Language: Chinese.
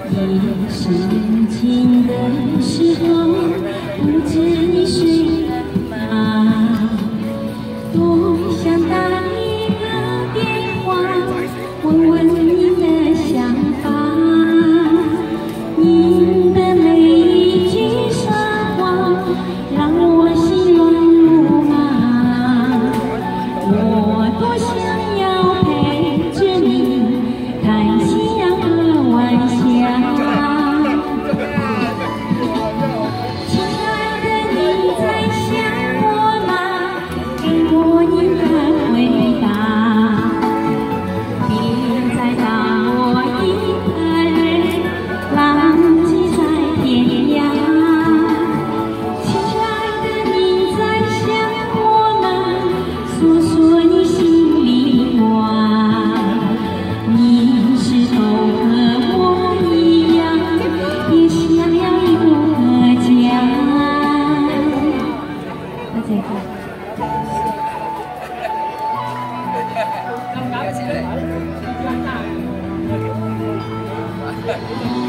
夜深人静的时候，不知你睡了吗？多想打一个电话，问问你的想法。您的每一句傻话，让我心乱如麻。我多想要陪着你，看夕阳和晚霞。亲爱的，你在想我吗？给我你的回答。别再把我一个人浪迹在天涯。亲爱的，你在想我吗？说说你心里话。你是否和我一样，也想要有个家？那这个。 Hãy subscribe cho kênh Ghiền Mì Gõ để không bỏ lỡ